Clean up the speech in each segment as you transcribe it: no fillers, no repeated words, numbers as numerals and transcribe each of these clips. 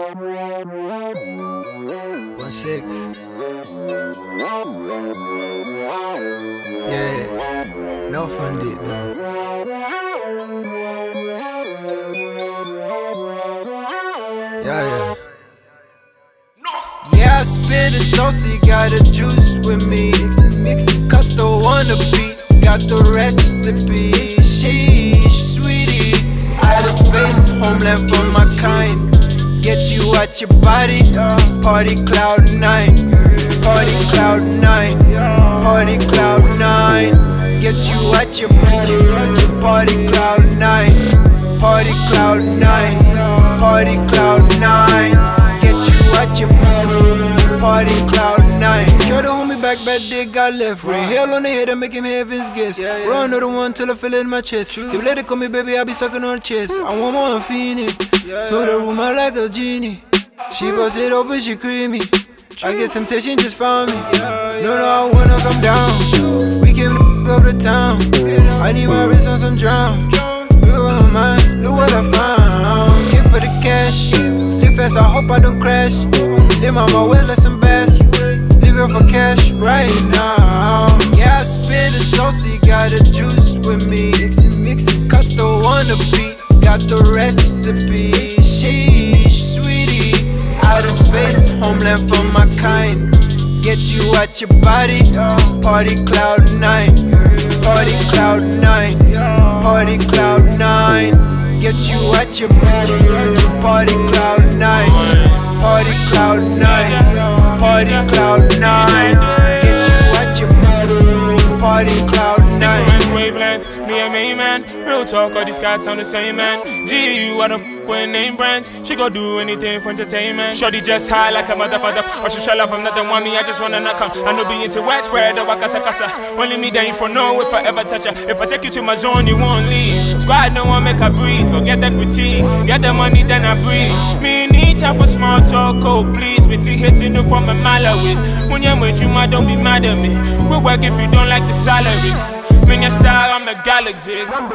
1-6. Yeah, no fun did. Yeah. Yeah, I spit it saucy, got the juice with me. Mix it, cut the one to beat, got the recipe. Sheesh, sweetie, out of space, homeland for my kind. Get you out your body, party cloud 9, party cloud 9, party cloud 9. Get you out your body, party cloud 9, party cloud 9, party cloud 9. Get you out your body, party cloud 9. Try to hold me back, bad dick got left. Ray hell on the head and make him heaven's guest. Run another one till I feel it in my chest. If you let it come me, baby, I'll be sucking on the chest. I want more and feeling. Smell the room out like a genie. She bust it open, she creamy. I guess temptation just found me. No, I wanna come down. We came to up the town. I need my wrist on some drown. Look at my mind, look what I found. Hit for the cash. Live fast, I hope I don't crash. Live my way, let some bass. Live it for cash right now. Yeah, I spit it saucy, got the juice with me. Mix it, cut the one to beat, got the recipe. Sheesh, sweetie, out of space, homeland for my kind. Get you out your body, party cloud 9, party cloud 9, party cloud 9. Get you out your body, party cloud 9, party cloud 9, party cloud 9. Get you out your body, party cloud 9. Wavelength, me and main man. Real talk, all these cats on the same man. GU, I don't with name brands. She go do anything for entertainment. Shorty just high like a mother. Or she shall up, I'm not the one me, I just wanna knock her. I know be into widespread, or wakasa kasa. Only me there for no if I ever touch her. If I take you to my zone, you won't leave. Squad no one make her breathe. Forget that critique. Get the money, then I breathe. Me need time for small talk, oh please. Me tea hitting you from a mile away. When you're with you, don't be mad at me. We'll work if you don't like the salary. When you're star, I'm a galaxy.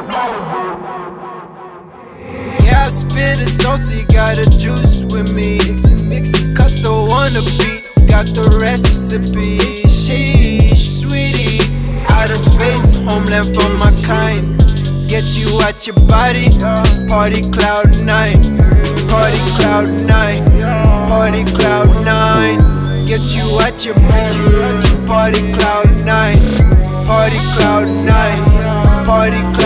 Yeah, I spit it saucy, got the juice with me. Mix it, cut the one to beat, got the recipe. Sheesh, sweetie, out of space, homeland for my kind. Get you out your body, party cloud 9, party cloud 9, party cloud 9. Get you out your body, party cloud 9, party cloud 9, party cloud 9.